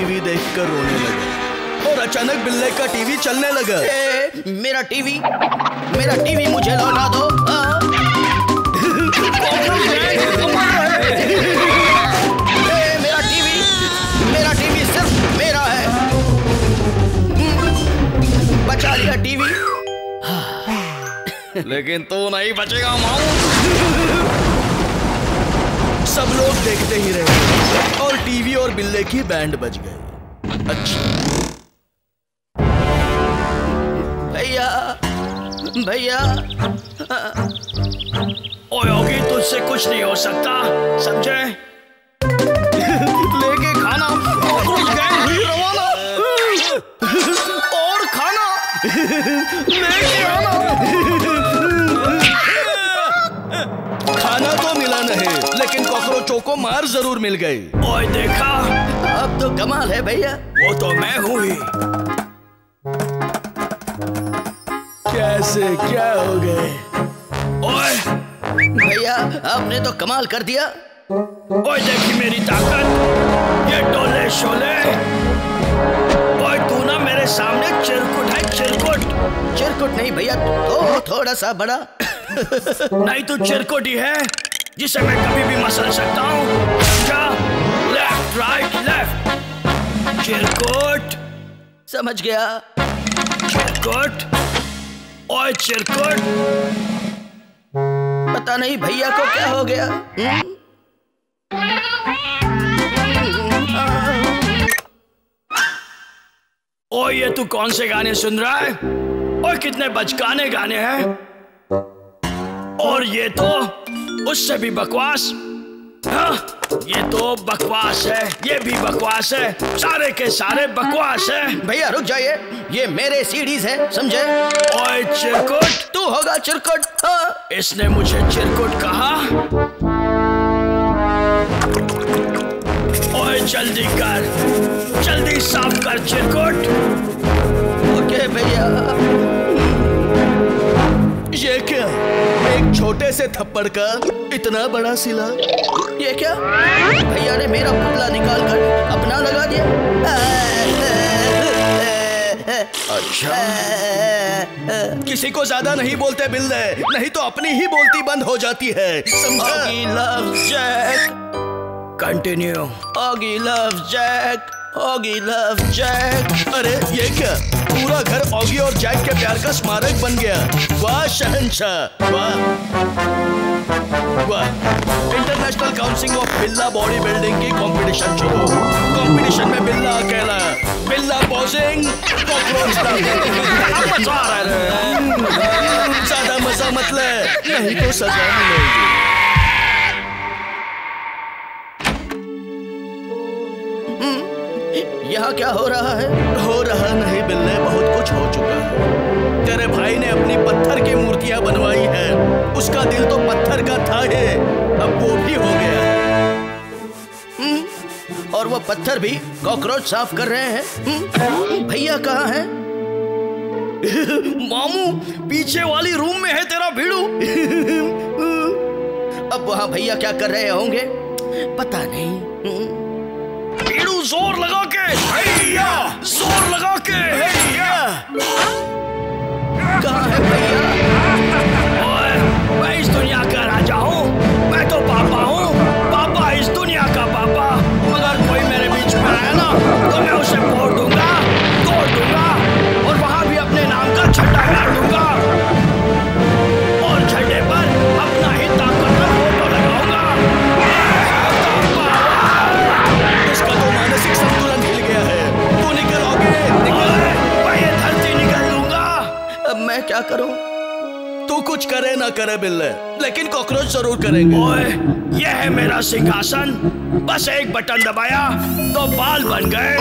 TV देखकर रोने लगा और अचानक बिल्ले का टीवी चलने लगा। मेरा टीवी मुझे लौटा दो। मेरा टीवी सिर्फ मेरा है। बचा लिया टीवी। लेकिन तू नहीं बचेगा माऊ। सब लोग देखते ही रहे और टीवी और बिल्ले की बैंड बज गए। अच्छा भैया ओए योगी, तुझसे कुछ नहीं हो सकता, समझे? लेके खाना कुछ गए हुई रवाना और खाना लेके आना। खाना तो मिला नहीं, लेकिन कॉकरोचों को मार जरूर मिल गई। ओए देखा, अब तो कमाल है भैया। वो तो मैं हूँ ही। कैसे क्या हो गए? ओए भैया आपने तो कमाल कर दिया। ओए देखी मेरी ताकत, ये डोले शोले। ओए तू ना मेरे सामने चिरकुट है, चिरकुट नहीं भैया, तो थोड़ा सा बड़ा। नहीं तू चिरकुट ही है, जिसे मैं कभी भी मसल सकता हूँ। समझा? लेफ्ट राइट लेफ्ट, चिरकुट। समझ गया। चिरकुट, ओए चिरकुट। पता नहीं भैया को क्या हो गया। ओए ये तू कौन से गाने सुन रहा है? ओए कितने बचकाने गाने हैं। और ये तो उससे भी बकवास। हाँ, ये तो बकवास है, ये भी बकवास है, सारे के सारे बकवास है। भैया रुक जाइए, ये मेरे सीडीज है, समझे? ओए चिरकुट, तू होगा चिरकुट। हाँ। इसने मुझे चिरकुट कहा। ओए जल्दी कर, जल्दी साफ कर चिरकुट। ओके भैया। ये क्या? एक छोटे से थप्पड़ का इतना बड़ा सिला। ये क्या? भैया ने मेरा पुतला निकाल कर अपना लगा दिया। अच्छा, किसी को ज्यादा नहीं बोलते बिल्ले, नहीं तो अपनी ही बोलती बंद हो जाती है, समझा? Oggy loves Jack. Continue. Oggy loves Jack, Oggy loves Jack. अरे ये क्या? पूरा घर ऑगी और जैक के प्यार का स्मारक बन गया। वाह शहंशाह, वाह वाह। इंटरनेशनल काउंसिल ऑफ बिल्ला बॉडी बिल्डिंग की कंपटीशन शुरू। कंपटीशन में बिल्ला अकेला, बिल्ला पॉजिंग, कॉकरोच मजा आ रहा है। ज्यादा मजा मत ले, नहीं तो सजा मिलेगी। यहाँ क्या हो रहा है? हो रहा नहीं बिल्ले, बहुत कुछ हो चुका है। तेरे भाई ने अपनी पत्थर की मूर्तियां बनवाई है। उसका दिल तो पत्थर का था ही, अब वो भी हो गया। और वो पत्थर भी कॉकरोच साफ कर रहे हैं। भैया कहाँ हैं? मामू पीछे वाली रूम में है तेरा भीड़ू। अब वहाँ भैया क्या कर रहे होंगे पता नहीं। भीड़ू जोर लगा के, हैया, जोर लगा के, हैया। कहाँ है भैया? ओए, मैं इस दुनिया का राजा हूँ, मैं तो पापा हूँ, पापा इस दुनिया का पापा। मगर कोई मेरे बीच में आया ना, तो मैं उसे फोड़ दूंगा, तोड़ दूंगा, और वहाँ भी अपने नाम का झंडा गाड़ दूंगा, और झंडे पर अपना ही ताकतवर फोटो लगाऊंगा। इसका तो मानसिक संतुलन हिल गया है। तू निकल आगे, निकल। मैं ये धरती निकल लूंगा। अब मैं क्या करूं? तू कुछ करे ना करे बिल्ले, लेकिन कॉकरोच जरूर करेंगे। ओए, ये है मेरा सिंहासन, बस एक बटन दबाया तो बाल बन गए,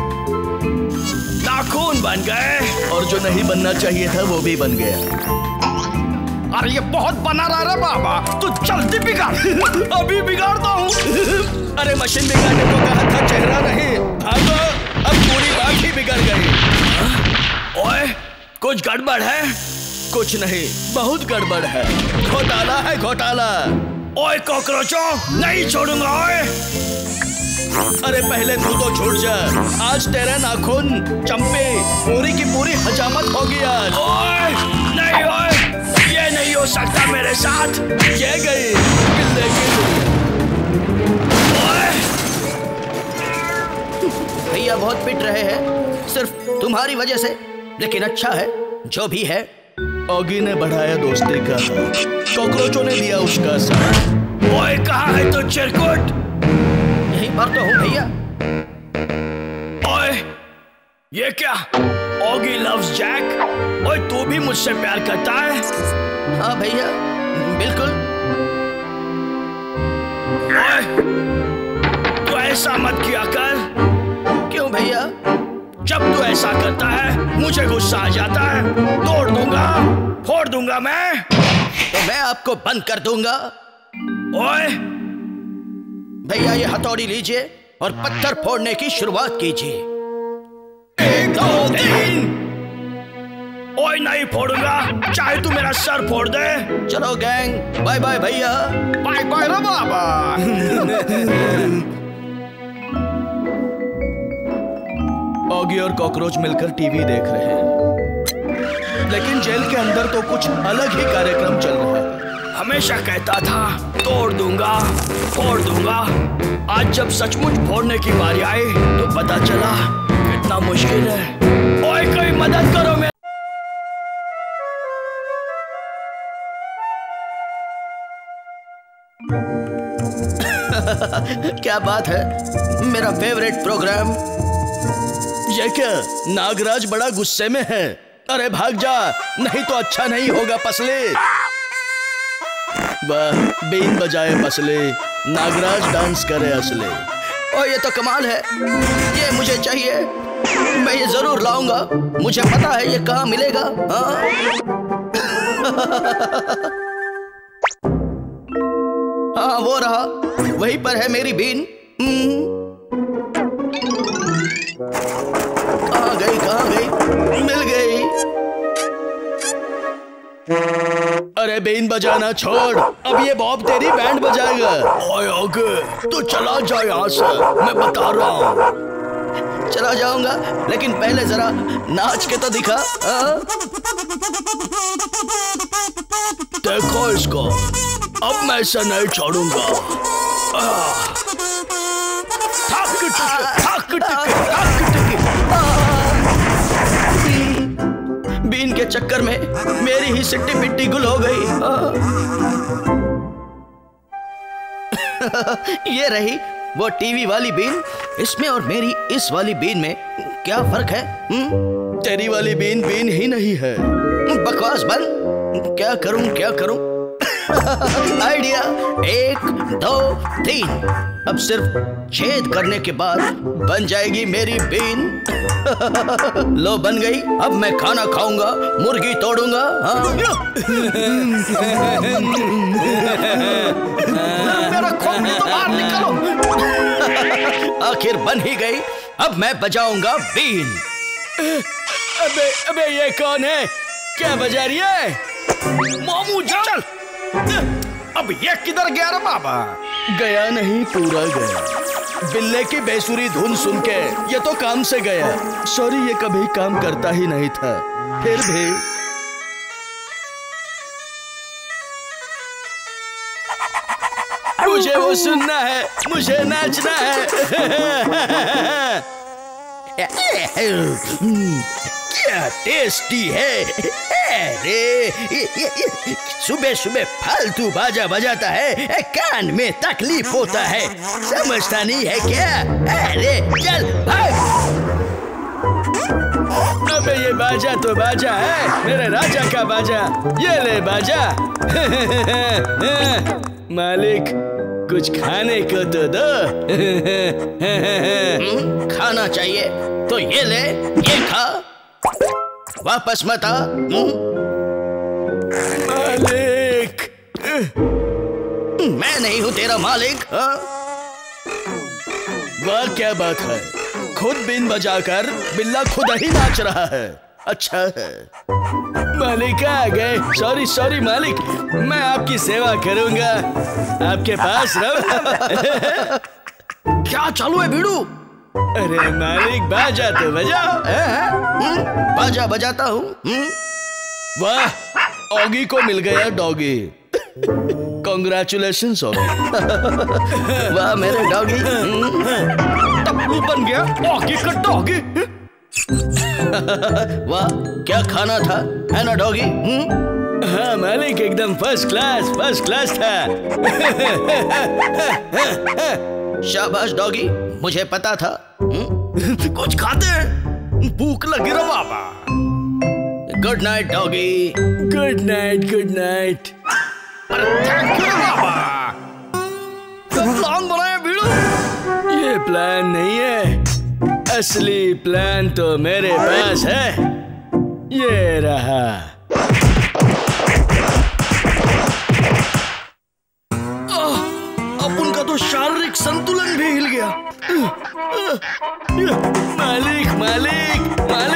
नाखून बन गए, और जो नहीं बनना चाहिए था वो भी बन गया। अरे ये बहुत बना रहा है बाबा, तू जल्दी बिगाड़। अभी बिगाड़ता हूँ। अरे मशीन बिगाड़ने को कहा था, चेहरा नहीं। भागो, अब पूरी बात ही बिगड़ गई। ओए, कुछ गड़बड़ है? कुछ नहीं, बहुत गड़बड़ है। घोटाला है, घोटाला। ओए कॉकरोचों, नहीं छोड़ूंगा। ओए अरे पहले तू तो छूट जा। आज तेरा नाखून चंपे पूरी की पूरी हजामत होगी आज। ओए नहीं, ओए ये नहीं हो सकता मेरे साथ। ये गई बिल्ले की। भैया बहुत पिट रहे हैं सिर्फ तुम्हारी वजह से, लेकिन अच्छा है जो भी है। ऑगी ने बढ़ाया दोस्ती का, कॉकरोचों ने दिया उसका साथ। ओए कहाँ है तो चिरकुट? यहीं पर तो हूँ भैया। ओए ये क्या? Oggy loves Jack. ओए तू भी मुझसे प्यार करता है? हाँ भैया बिल्कुल। ओए तू ऐसा मत किया कर। क्यों भैया? जब तू ऐसा करता है मुझे गुस्सा आ जाता है। तोड़ दूंगा, फोड़ दूंगा मैं। तो मैं आपको बंद कर दूंगा। ओए भैया ये हथौड़ी लीजिए और पत्थर फोड़ने की शुरुआत कीजिए। 1 2 3। ओए नहीं फोड़ूंगा, चाहे तू मेरा सर फोड़ दे। चलो गैंग, बाय बाय भैया। बाय बाय रे बाबा। ऑगी और कॉकरोच मिलकर टीवी देख रहे हैं, लेकिन जेल के अंदर तो कुछ अलग ही कार्यक्रम चल रहा है। हमेशा कहता था तोड़ दूंगा, फोड़ दूंगा। आज जब सचमुच फोड़ने की बारी आई तो पता चला कितना मुश्किल है। ओए कोई मदद करो मेरी। क्या बात है, मेरा फेवरेट प्रोग्राम। ये क्या? नागराज बड़ा गुस्से में है। अरे भाग जा, नहीं तो अच्छा नहीं होगा पसले। वाह, बीन बजाए पसले, नागराज डांस करे असले। ओ ये तो कमाल है, ये मुझे चाहिए। मैं ये जरूर लाऊंगा, मुझे पता है ये कहाँ मिलेगा। हाँ वो रहा, वहीं पर है मेरी बीन। कहाँ गई? मिल गई। अरे बीन बजाना छोड़, अब ये बॉब तेरी बैंड बजाएगा। ओए ओके तू चला जा यहाँ से, मैं बता रहा हूँ। चला जाऊंगा, लेकिन पहले जरा नाच के तो दिखा। देखो इसको, अब मैं इसे नहीं छोड़ूंगा। बीन के चक्कर में मेरी ही सिट्टी पिट्टी गुल हो गई। ये रही वो टीवी वाली बीन। इसमें और मेरी इस वाली बीन में क्या फर्क है? तेरी वाली बीन बीन ही नहीं है। बकवास बंद। क्या करूं? आइडिया 1 2 3। अब सिर्फ छेद करने के बाद बन जाएगी मेरी बीन। लो बन गई। अब मैं खाना खाऊंगा, मुर्गी तोड़ूंगा। मेरा खोपड़ी तो बाहर निकालो। आखिर बन ही गई। अब मैं बजाऊंगा बीन। अबे ये कौन है? क्या बजा रही है? मामू चल। अब ये किधर गया रे बाबा? गया नहीं, पूरा गया। बिल्ले की बेसुरी धुन सुन के ये तो काम से गया। सॉरी, ये कभी काम करता ही नहीं था। फिर भी मुझे वो सुनना है, मुझे नाचना है। क्या टेस्टी है। अरे सुबह सुबह फालतू बाजा बजाता है, कान में तकलीफ होता है, समझता नहीं है क्या? अरे चल भाग। अबे ये बाजा तो बाजा है, मेरे राजा का बाजा। ये ले बाजा। मालिक कुछ खाने को तो दो। खाना चाहिए तो ये ले, ये खा, वापस मत आ। मालिक, मैं नहीं हूं तेरा मालिक। वाह क्या बात है, खुद बीन बजाकर बिल्ला खुद ही नाच रहा है। अच्छा है। मालिक आ गए। सॉरी मालिक, मैं आपकी सेवा करूंगा, आपके पास रहो। क्या चालू है बीड़ू? अरे मालिक बाजा तो बजा। बाजा बजाता हूँ। वाह, ऑगी को मिल गया डॉगी। Congratulations Oggy. वाह मेरे डॉगी। टप्पू बन गया ऑगी का डॉगी। वाह क्या खाना था, है ना डॉगी? हाँ मालिक, एकदम फर्स्ट क्लास था। शाबाश डॉगी, मुझे पता था। कुछ खाते हैं, भूख लगी रे बाबा। Good night doggy. Good night. अरे थैंक यू बाबा। प्लान बनाया बीड़ू? ये प्लान नहीं है, असली प्लान तो मेरे पास है। ये रहा। अब उनका तो शारीरिक संतुलन भी हिल गया। मालिक।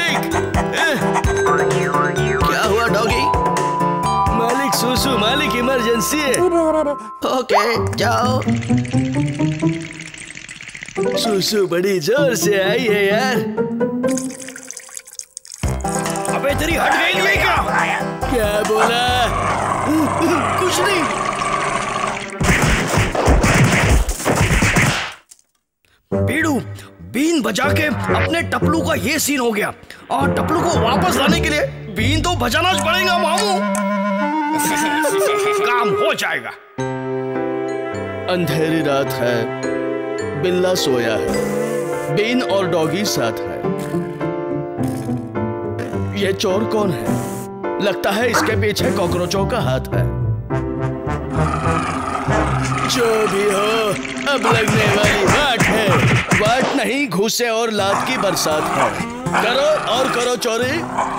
क्या हुआ डॉगी? मालिक सुसु, मालिक इमरजेंसी है। ओके जाओ। सुसु बड़ी जोर से आई है यार। अबे तेरी हट गई नहीं क्या? क्या बोला? कुछ नहीं। बीड़ू, बीन बजा के अपने टपलू का ये सीन हो गया, और टपलू को वापस लाने के लिए बीन तो बजाना पड़ेगा मामू। काम हो जाएगा। अंधेरी रात है, बिल्ला सोया है, बीन और डॉगी साथ है। ये चोर कौन है? लगता है इसके पीछे कॉकरोचों का हाथ है। जो भी हो, अब लगने वाली वाट है। वाट नहीं, घूसे और लात की बरसात है। करो चोरी।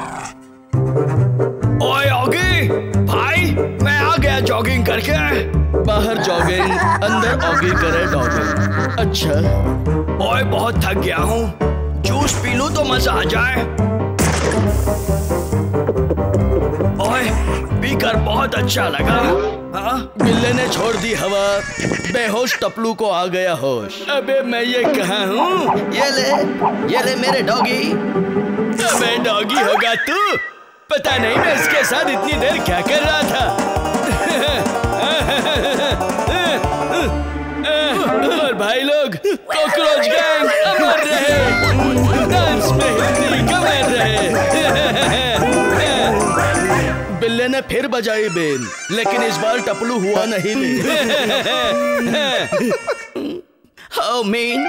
ओए ऑगी भाई, मैं आ गया जॉगिंग करके। बाहर जॉगिंग, अंदर ऑगी करे डॉगिंग। अच्छा। ओए बहुत थक गया हूँ, जूस पी लूं तो मजा आ जाए। ओए पीकर बहुत अच्छा लगा। हाँ? बिल्ले ने छोड़ दी हवा, बेहोश टपलू को आ गया होश। अबे मैं ये कहाँ हूँ? ये ले मेरे डॉगी। अबे डॉगी होगा तू? पता नहीं मैं इसके साथ इतनी देर क्या कर रहा था। और भाई लोग, कॉकरोच गैंग अमर रहे, डांस में हिलती कमर रहे। बिल्ले ने फिर बजाई बेन, लेकिन इस बार टपलू हुआ नहीं। How mean?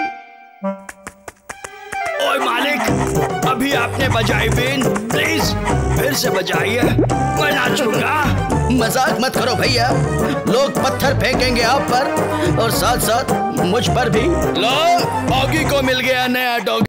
ओए मालिक, अभी आपने बजाई बेन, प्लीज फिर से बजाइए, मैं नाचूंगा। मजाक मत करो भैया, लोग पत्थर फेंकेंगे आप पर और साथ साथ मुझ पर भी। लो, ऑगी को मिल गया नया डॉगी।